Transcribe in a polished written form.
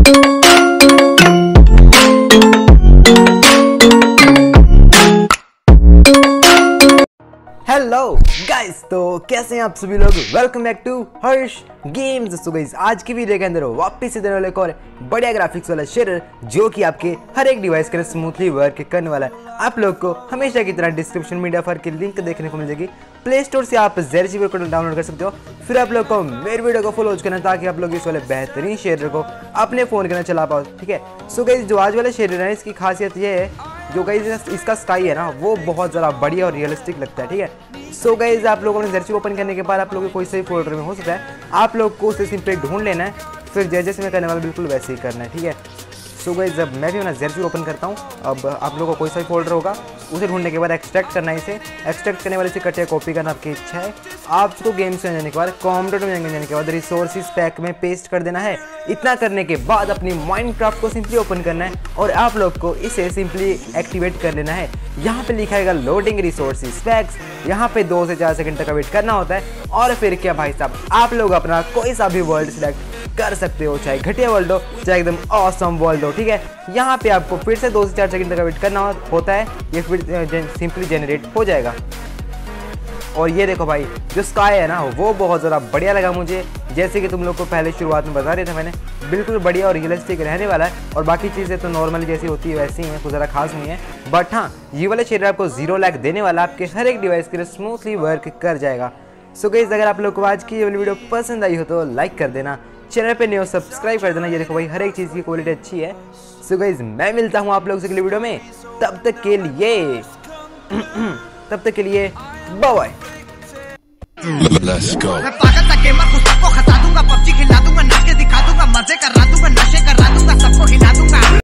Hello guys, तो कैसे हैं आप सभी लोग। Welcome back to Harsh games. So guys, आज की वीडियो के अंदर वापस से देने वाले एक और बढ़िया ग्राफिक्स वाला शेडर जो कि आपके हर एक डिवाइस के लिए स्मूथली वर्क करने वाला है। आप लोग को हमेशा की तरह डिस्क्रिप्शन मीडिया फायर की लिंक देखने को मिल जाएगी। प्ले स्टोर से आप ज़ेरजी को डाउनलोड कर सकते हो। फिर आप लोग को मेरे वीडियो को फॉलो करना ताकि आप लोग इस वाले बेहतरीन शेडर को अपने फ़ोन के अंदर चला पाओ। ठीक है। सो गाइस, जो आज वाला शेडर है इसकी खासियत ये है, जो गाइस इसका स्काई है ना वो बहुत ज़्यादा बढ़िया और रियलिस्टिक लगता है। ठीक है। सो गाइस, आप लोगों ने ज़ेरजी ओपन करने के बाद आप लोगों को कोई सही फोल्डर में हो सकता है, आप लोग को उसे सिंपली ढूंढ लेना है। फिर जैसे मैं करने वाला बिल्कुल वैसे ही करना है। ठीक है। सो गाइस, जब मैं भी ना ज़ेरजी ओपन करता हूँ, अब आप लोगों को कोई सा फोल्डर होगा उसे ढूंढने के बाद एक्सट्रैक्ट करना है। इसे एक्सट्रैक्ट करने वाले से कटे कॉपी करना आपकी इच्छा है। आपको गेम से जाने के बाद कॉम्प्यूटर में जाने के बाद रिसोर्सेज पैक में पेस्ट कर देना है। इतना करने के बाद अपनी माइनक्राफ्ट को सिंपली ओपन करना है और आप लोग को इसे सिंपली एक्टिवेट कर लेना है। यहाँ पे लिखा है लोडिंग रिसोर्सेज पैक्स। यहाँ पे 2 से 4 सेकंड तक वेट करना होता है। और फिर क्या भाई साहब, आप लोग अपना कोई सा भी वर्ल्ड सिलेक्ट कर सकते हो, चाहे घटिया वर्ल्ड हो चाहे एकदम ऑसम वर्ल्ड हो। ठीक है। यहाँ पे आपको फिर से 2 से 4 सेकंड तक वेट करना होता है। ये फिर सिंपली जनरेट हो जाएगा। और ये देखो भाई, जो स्काई है ना वो बहुत ज़्यादा बढ़िया लगा मुझे। जैसे कि तुम लोग को पहले शुरुआत में बता दिया था मैंने, बिल्कुल बढ़िया और रियलिस्टिक रहने वाला है। और बाकी चीज़ें तो नॉर्मली जैसी होती है वैसी ही हैं, कुछ ज़्यादा खास नहीं है। बट हाँ, ये वाला शेडर आपको 0 लाख देने वाला आपके हर एक डिवाइस के लिए स्मूथली वर्क कर जाएगा। सो गाइस, अगर आप लोग को आज की ये वाली वीडियो पसंद आई हो तो लाइक कर देना, चैनल पे न्यू सब्सक्राइब कर देना। ये देखो भाई, हर एक चीज़ की क्वालिटी अच्छी है। सो गाइस, मैं मिलता हूँ आप लोगों से अगली वीडियो में। तब तक के लिए बाय बाय। मैं पागल सा गेमर, खुद को हटा दूंगा, पबजी खिला दूंगा, नाच के दिखा दूंगा, मजे कर